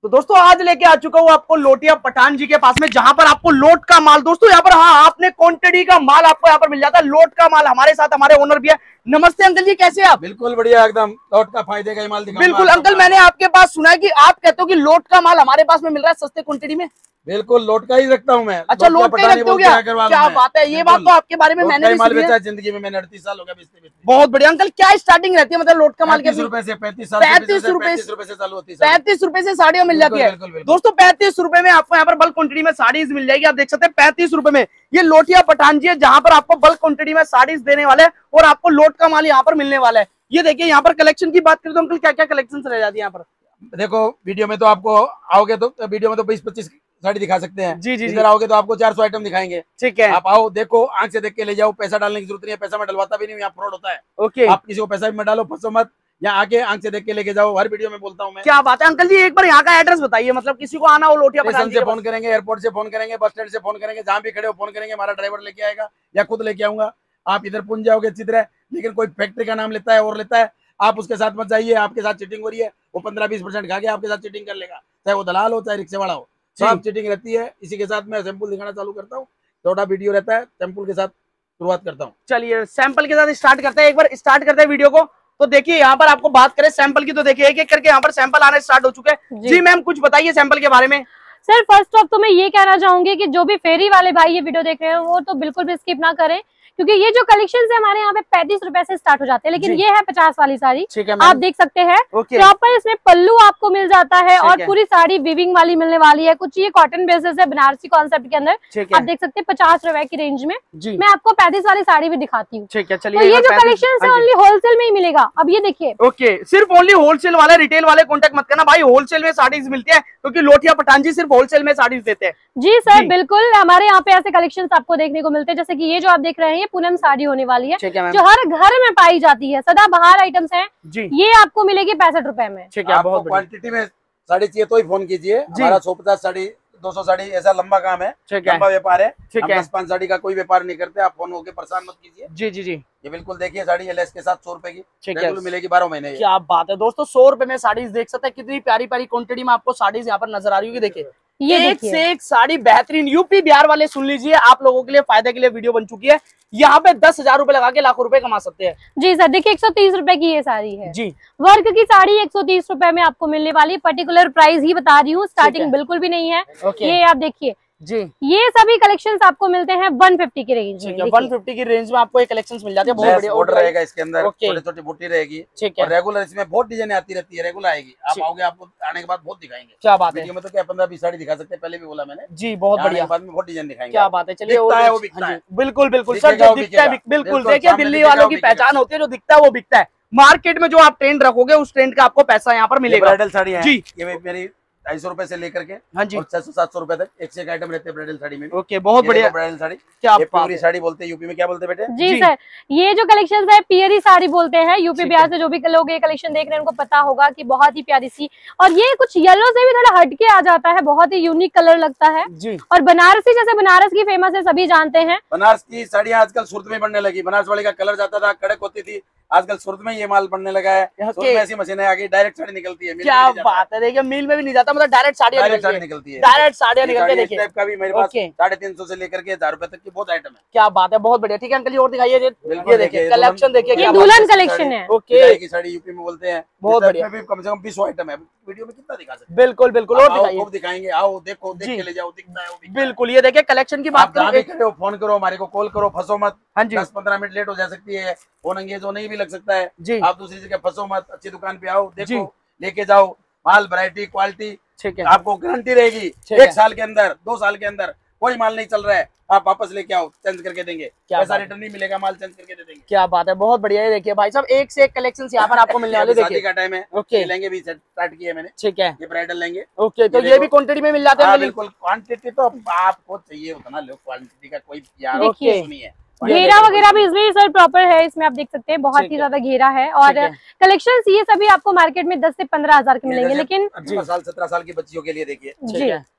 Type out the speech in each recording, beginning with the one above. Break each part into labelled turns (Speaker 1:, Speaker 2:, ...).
Speaker 1: तो दोस्तों आज लेके आ चुका हूँ आपको लोटिया पठान जी के पास में, जहां पर आपको लोट का माल दोस्तों यहाँ पर, हाँ आपने क्वांटिटी का माल आपको यहाँ पर मिल जाता है। लोट का माल हमारे साथ हमारे ओनर भी है। नमस्ते अंकल जी, कैसे आप?
Speaker 2: बिल्कुल बढ़िया, एकदम लोट का फायदे का माल दिखाऊंगा।
Speaker 1: बिल्कुल अंकल, मैंने आपके पास सुना है कि आप कहते हो कि लोट का माल हमारे पास में मिल रहा है सस्ते क्वांटिटी में।
Speaker 2: बिल्कुल लोट का ही रखता हूँ मैं।
Speaker 1: अच्छा, लोट का ही रखते हो क्या? क्या बात है, ये बात तो आपके बारे में मैंने भी सुनी है।
Speaker 2: जिंदगी में मैंने 38 साल हो गया बेचते।
Speaker 1: बहुत बढ़िया अंकल, क्या स्टार्टिंग रहती है मतलब लोट का माल के?
Speaker 2: 35 रुपए से 35 रुपए से चालू होती है।
Speaker 1: 35 रुपए से साड़ियां मिल जाती है दोस्तों। 35 रुपए में आपको यहाँ पर बल्क क्वांटिटी में साड़ीज मिल जाएगी। आप देख सकते हैं 35 रुपए में ये लोटिया पठान जी है, जहां पर आपको बल्क क्वांटिटी में साड़ीज देने वाले हैं और आपको लोट का माल यहाँ पर मिलने वाला है। ये देखिए, यहाँ पर कलेक्शन की बात करें तो अंकल क्या क्या कलेक्शन रह जाती है यहाँ पर?
Speaker 2: देखो वीडियो में तो आपको आओगे तो वीडियो में तो 20-25 साड़ी दिखा सकते हैं।
Speaker 1: जी जी,
Speaker 2: इधर आओगे तो आपको 400 आइटम दिखाएंगे।
Speaker 1: ठीक है,
Speaker 2: आप आओ, देखो, आंख से देख के ले जाओ। पैसा डालने की जरूरत नहीं है, पैसा मैं डलवाता भी नहीं, यहाँ फ्रॉड होता है।
Speaker 1: ओके,
Speaker 2: आप किसी को पैसा भी मत डालो, फंसो मत। यहाँ आके आंख से देख के लेके जाओ, हर वीडियो में बोलता हूँ मैं।
Speaker 1: क्या बात है अंकल जी, एक बार यहाँ का एड्रेस बताइए, मतलब किसी को आना हो लोटिया पठान
Speaker 2: से फोन करेंगे, एयरपोर्ट से फोन करेंगे, बस स्टैंड से फोन करेंगे, जहाँ भी खड़े हो फोन करेंगे, हमारा ड्राइवर लेके आएगा या खुद लेके आऊंगा। आप इधर पहुंच जाओगे अच्छी तरह, लेकिन कोई फैक्ट्री का नाम लेता है और लेता है, आप उसके साथ मत जाइए। आपके साथ चीटिंग हो रही है, वो 15-20% खा के आपके साथ चीटिंग कर लेगा, चाहे वो दलाल हो चाहे रिक्शे वाला हो, सब चीटिंग रहती है। इसी के साथ मैं सैंपल दिखाना चालू करता हूँ, छोटा वीडियो रहता है, सैंपल के साथ शुरुआत करता हूँ।
Speaker 1: चलिए सैंपल के साथ स्टार्ट करते हैं, एक बार स्टार्ट करते हैं वीडियो को। तो देखिए यहाँ पर आपको बात करें सैंपल की, तो देखिए एक एक करके यहाँ पर सैंपल आने स्टार्ट हो चुके हैं। जी मैम, कुछ बताइए सैंपल के बारे में।
Speaker 3: सर फर्स्ट ऑफ तो मैं ये कहना चाहूंगी कि जो भी फेरी वाले भाई ये वीडियो देख रहे हैं वो तो बिल्कुल भी स्किप ना करें, क्योंकि ये जो कलेक्शन है हमारे यहाँ पे 35 रुपए से स्टार्ट हो जाते हैं, लेकिन ये है 50 वाली साड़ी। आप देख सकते हैं प्रॉपर इसमें पल्लू आपको मिल जाता है और पूरी साड़ी विविंग वाली मिलने वाली है। कुछ ये कॉटन बेसिस है बनारसी कॉन्सेप्ट के अंदर। आप देख सकते हैं 50 रुपए की रेंज में मैं आपको 35 वाली साड़ी भी दिखाती हूँ। तो ये जो कलेक्शन है ओनली होलसेल में ही मिलेगा। अब ये देखिए,
Speaker 1: ओके, सिर्फ ओनली होलसेल वाले, रिटेल वाले कॉन्टेक्ट मत करना भाई, होलसेल में साड़ीज मिलती है, क्योंकि लोटिया पठान जी सिर्फ होलसेल में साड़ीज देते हैं।
Speaker 3: जी सर बिल्कुल, हमारे यहाँ पे ऐसे कलेक्शन आपको देखने को मिलते हैं, जैसे कि ये जो आप देख रहे हैं ये पूनम साड़ी होने वाली है, जो हर घर में पाई जाती है, सदाबहार आइटम्स हैं। ये आपको मिलेगी 65 रुपए में।
Speaker 2: ठीक है, बहुत क्वांटिटी में साड़ी चाहिए तो ही फोन कीजिए। हमारा 150 साड़ी 200 साड़ी ऐसा लंबा काम है, लंबा व्यापार है। हम 10-5 साड़ी का कोई व्यापार नहीं करते, आप फोन होके परेशान मत कीजिए।
Speaker 1: जी जी जी,
Speaker 2: ये बिल्कुल देखिए साड़ी है लेस के साथ 100 रुपए की रेगुलर मिलेगी 12 महीने।
Speaker 1: क्या बात है दोस्तों, 100 रुपए में साड़ीज देख सकते हैं, कितनी प्यारी प्यारी क्वांटिटी में आपको साड़ीज यहाँ पर नजर आ रही होगी। देखिए
Speaker 3: ये
Speaker 1: एक से एक साड़ी बेहतरीन। यूपी बिहार वाले सुन लीजिए, आप लोगों के लिए फायदे के लिए वीडियो बन चुकी है। यहाँ पे 10,000 रुपए लगा के लाखों रुपए कमा सकते हैं।
Speaker 3: जी सर, देखिए 130 रुपए की ये साड़ी है
Speaker 1: जी,
Speaker 3: वर्क की साड़ी 130 रुपए में आपको मिलने वाली। पर्टिकुलर प्राइस ही बता रही हूँ, स्टार्टिंग बिल्कुल भी नहीं है। ये आप देखिए
Speaker 1: जी,
Speaker 3: ये सभी कलेक्शंस आपको मिलते हैं 150 की रेंज में।
Speaker 1: 150 की रेंज में आपको ये कलेक्शंस मिल जाते हैं। बहुत बढ़िया
Speaker 2: बॉर्डर रहेगा इसके अंदर, छोटी-छोटी बूटी रहेगी।
Speaker 1: ठीक है,
Speaker 2: रेगुलर इसमें बहुत डिजाइन आती रहती है, रेगुलर आएगी। आप आओगे, आपको आने के बाद बहुत दिखाएंगे।
Speaker 1: क्या बात है,
Speaker 2: वीडियो में तो क्या 15-20 साड़ी दिखा सकते हैं, पहले भी बोला मैंने।
Speaker 1: जी बहुत बढ़िया,
Speaker 2: बाद में बहुत डिजाइन दिखाएंगे।
Speaker 1: क्या बात है। चलिए
Speaker 2: वो बिकता है।
Speaker 1: बिल्कुल बिल्कुल सर, जो दिखता है बिल्कुल। देखिए दिल्ली वालों की पहचान होती है, जो दिखता है वो बिकता है। मार्केट में जो आप ट्रेंड रखोगे उस ट्रेंड का आपको पैसा यहाँ पर मिलेगा।
Speaker 2: ब्राइडल साड़ी है
Speaker 1: जी,
Speaker 2: ये मेरी 250 रुपए से लेकर के
Speaker 1: हाँ जी
Speaker 2: 600-700 रुपए तक एक से एक आइटम रहते हैं ब्राइडल साड़ी में।
Speaker 1: ओके, बहुत बढ़िया
Speaker 2: ब्राइडल साड़ी।
Speaker 1: क्या
Speaker 2: पूरी साड़ी बोलते हैं, यूपी में क्या बोलते हैं बेटे?
Speaker 3: जी सर, ये जो कलेक्शन है पियरी साड़ी बोलते हैं। यूपी बिहार से जो भी लोग ये कलेक्शन देख रहे हैं उनको पता होगा कि बहुत ही प्यारी सी, और ये कुछ येलो से भी थोड़ा हटके आ जाता है, बहुत ही यूनिक कलर लगता है जी। और बनारसी, जैसे बनारस की फेमस है, सभी जानते हैं।
Speaker 2: बनारस की साड़ियाँ आजकल सूरत में बनने लगी। बनारस वाले का कलर जाता था, कड़क होती थी, आजकल सूरत में ये माल बनने लगा है। सूरत में ऐसी मशीनें आ गई, डायरेक्ट साड़ी निकलती है।
Speaker 1: क्या बात है, देखिए मिल में भी नहीं जाता, मतलब डायरेक्ट साड़ियाँ निकलती है। डायरेक्ट साड़ियाँ निकलती है। देखिए
Speaker 2: टाइप का भी मेरे पास 350 से लेकर के 1000 रुपए तक की बहुत आइटम है।
Speaker 1: क्या बात है, बहुत बढ़िया। ठीक है अंकल जी, और दिखाइए। ये देखिए कलेक्शन, देखिए
Speaker 3: ये दुल्हन कलेक्शन है।
Speaker 1: ओके,
Speaker 2: की साड़ी यूपी में बोलते हैं।
Speaker 1: बहुत बढ़िया,
Speaker 2: कम से कम 20 आइटम है, वीडियो में कितना दिखा सकते हैं?
Speaker 1: बिल्कुल बिल्कुल, और
Speaker 2: दिखाएंगे। आओ, देखो, देख के ले जाओ, दिखता है।
Speaker 1: बिल्कुल, ये देखिए कलेक्शन की बात
Speaker 2: करो, फोन करो, हमारे को कॉल करो, फंसो मत।
Speaker 1: हाँ जी,
Speaker 2: 10-15 मिनट लेट हो जा सकती है, फोन एंगेज होने भी लग सकता है
Speaker 1: जी।
Speaker 2: आप दूसरी जगह फंसो मत, अच्छी दुकान पे आओ, देखो, लेके जाओ माल, वैरायटी, क्वालिटी।
Speaker 1: ठीक है,
Speaker 2: आपको गारंटी रहेगी 1 साल के अंदर, 2 साल के अंदर कोई माल नहीं चल रहा है, आप वापस लेके आओ, चेंज करके देंगे। पैसा रिटर्न नहीं मिलेगा, माल चेंज करके दे देंगे।
Speaker 1: क्या बात है, बहुत बढ़िया। ये देखिए भाई साहब, एक से एक कलेक्शन यहाँ पर आपको मिलने वाले।
Speaker 2: शादी का टाइम है। ओके, लहंगे भी स्टार्ट किए मैंने।
Speaker 1: ठीक है,
Speaker 2: ये ब्राइडल लेंगे।
Speaker 1: ओके, तो ये भी क्वांटिटी में मिल जाते हैं।
Speaker 2: बिल्कुल, क्वांटिटी तो आपको चाहिए उतना लो, क्वांटिटी का कोई यार नहीं है।
Speaker 3: घेरा वगैरह भी इसमें सर प्रॉपर है, इसमें आप देख सकते हैं बहुत ही ज्यादा घेरा है। और कलेक्शंस ये सभी आपको मार्केट में 10 से 15 हजार के मिलेंगे, लेकिन
Speaker 2: 17 साल की बच्चियों के लिए देखिए।
Speaker 3: जी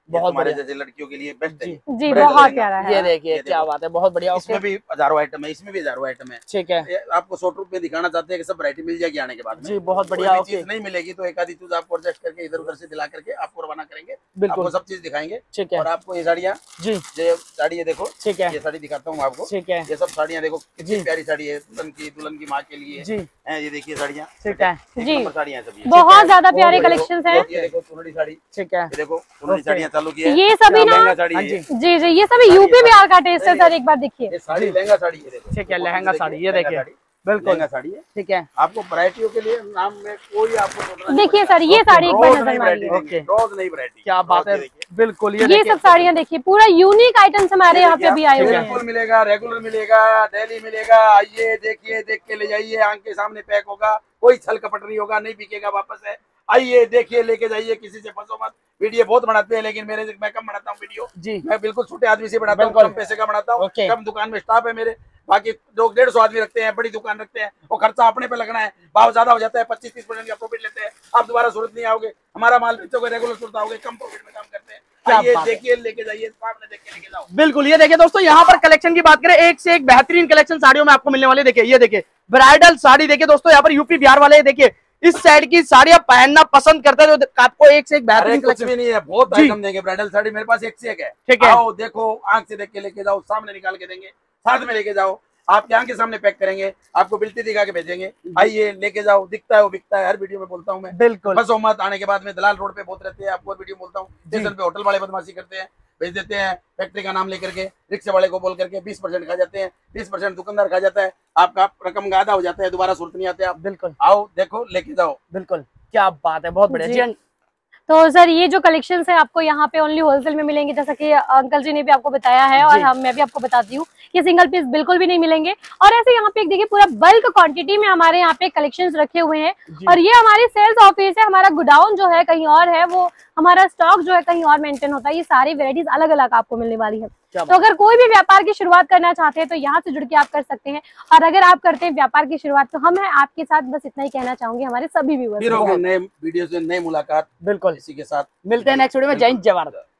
Speaker 1: बहुत
Speaker 2: हमारे
Speaker 1: बढ़िया
Speaker 2: जैसे लड़कियों के लिए बेस्ट है
Speaker 3: जी बहुत प्यारा है।
Speaker 1: ये देखिए क्या बात है, बहुत बढ़िया।
Speaker 2: इसमें भी हजारों आइटम है, इसमें भी हजारों आइटम है।
Speaker 1: ठीक है,
Speaker 2: ये आपको शॉर्ट रूप में दिखाना चाहते हैं कि सब वैरायटी मिल जाएगी आने के बाद में।
Speaker 1: जी बहुत बढ़िया।
Speaker 2: कोई चीज नहीं मिलेगी तो एक आधी चीज आपको एडजस्ट करके इधर उधर से दिला करके आपको रवाना करेंगे,
Speaker 1: बिल्कुल
Speaker 2: आपको सब चीज दिखाएंगे।
Speaker 1: ठीक है,
Speaker 2: और आपको ये साड़ियाँ
Speaker 1: जी
Speaker 2: जो साड़ी है देखो,
Speaker 1: ठीक है,
Speaker 2: ये साड़ी दिखाता हूँ आपको।
Speaker 1: ठीक है,
Speaker 2: ये सब साड़ियाँ देखो कितनी
Speaker 1: जी
Speaker 2: प्यारी साड़ी है, दुल्हन की माँ के लिए
Speaker 1: जी
Speaker 2: है। ये देखिए साड़ियाँ,
Speaker 1: ठीक है
Speaker 3: जी
Speaker 2: साड़ियाँ सब
Speaker 3: बहुत ज्यादा प्यारे कलेक्शंस हैं।
Speaker 2: ये देखो सुनहरी साड़ी,
Speaker 1: ठीक है,
Speaker 2: ये देखो सुनहरी साड़ियाँ चालू की है।
Speaker 3: ये सभी ना
Speaker 2: लहंगा साड़ी है,
Speaker 3: जी जी ये सभी यूपी बिहार का टेस्ट है सर, एक बार देखिए।
Speaker 2: ये साड़ी लहंगा साड़ी है देखो।
Speaker 1: ठीक है, लहंगा साड़ी, ये देखिए बिल्कुल
Speaker 2: लहंगा साड़ी है।
Speaker 1: ठीक है,
Speaker 2: आपको वैरायटियों के लिए नाम में कोई आपको
Speaker 3: देखिए सर ये साड़ी एक बार नजर मारिए।
Speaker 2: रोज नई वैरायटी,
Speaker 1: क्या बात है, बिल्कुल
Speaker 3: ये सब साड़ियाँ देखिए, पूरा यूनिक आइटम्स हमारे यहाँ पे अभी आए हुए हैं।
Speaker 2: फुल मिलेगा, रेगुलर मिलेगा, डेली मिलेगा। आइए देखिए, देख के ले जाइए, आंख के सामने पैक होगा, कोई छल कपट नहीं होगा, नहीं बिकेगा वापस है। आइए देखिए, लेके जाइए, किसी से फंसो मत। वीडियो बहुत बनाते हैं लेकिन मैं कम बनाता हूँ वीडियो जी, मैं बिल्कुल छोटे आदमी से बनाता हूँ, कम पैसे का बनाता हूँ, कम दुकान में स्टाफ है मेरे। बाकी लोग 150 आदमी रखते हैं, बड़ी दुकान रखते हैं, वो खर्चा अपने पे लगना है, भाव ज्यादा हो जाता है, 25-30% का प्रॉफिट लेते हैं। आप दोबारा सूरत नहीं आओगे, हमारा माल बेचोगे, रेगुलर सूरत आओगे, कम प्रॉफिट में काम करते हैं। आइए देखिए, लेके जाइए, सामने देख के लेके जाओ।
Speaker 1: बिल्कुल, ये देखिए दोस्तों, यहाँ पर कलेक्शन की बात करें, एक से एक बेहतरीन कलेक्शन साड़ियों में आपको मिलने वाले। देखिए ये देखिए ब्राइडल साड़ी, देखिए दोस्तों यहाँ पर यूपी बिहार वाले देखिए इस साइड की साड़ियां पहनना पसंद करते हैं, जो आपको एक से एक बेहतरीन
Speaker 2: कलेक्शन भी नहीं है, बहुत आइटम देंगे। ब्राइडल साड़ी मेरे पास एक से एक है।
Speaker 1: ठीक है,
Speaker 2: आओ देखो, आंख से देख के लेके जाओ, सामने निकाल के देंगे, साथ में लेके जाओ, आपके आंख के सामने पैक करेंगे, आपको बिल्टी दिखा के भेजेंगे। आइए लेके जाओ, दिखता है वो बिकता है, हर वीडियो में बोलता हूँ मैं।
Speaker 1: बिल्कुल
Speaker 2: बस मत आने के बाद में दलाल रोड पे बहुत रहते हैं, आपको वीडियो बोलता हूँ। स्टेशन पे होटल वाले बदमाशी करते हैं, भेज देते हैं फैक्ट्री का नाम लेकर के, रिक्शे वाले को बोल करके 20% खा जाते हैं, 20% दुकानदार खा जाता है, आपका रकम गादा हो जाता है, दोबारा सूरत नहीं आते आप। बिल्कुल आओ देखो, लेके जाओ।
Speaker 1: बिल्कुल, क्या बात है, बहुत बढ़िया जी।
Speaker 3: तो सर ये जो कलेक्शंस है आपको यहाँ पे ओनली होलसेल में मिलेंगे, जैसा कि अंकल जी ने भी आपको बताया है, और मैं भी आपको बताती हूँ कि सिंगल पीस बिल्कुल भी नहीं मिलेंगे। और ऐसे यहाँ पे एक देखिए पूरा बल्क क्वांटिटी में हमारे यहाँ पे कलेक्शंस रखे हुए हैं, और ये हमारी सेल्स ऑफिस है, हमारा गोडाउन जो है कहीं और है, वो हमारा स्टॉक जो है कहीं और मेंटेन होता है। ये सारी वेराइटीज अलग अलग आपको मिलने वाली है। तो अगर कोई भी व्यापार की शुरुआत करना चाहते हैं तो यहाँ से जुड़ के आप कर सकते हैं, और अगर आप करते हैं व्यापार की शुरुआत तो हम हैं आपके साथ। बस इतना ही कहना चाहूंगी हमारे सभी व्यूअर्स।
Speaker 2: फिर होगी नए वीडियो से नई मुलाकात,
Speaker 1: बिल्कुल
Speaker 2: इसी के साथ
Speaker 1: मिलते हैं नेक्स्ट वीडियो में। जय हिंद, जय भारत।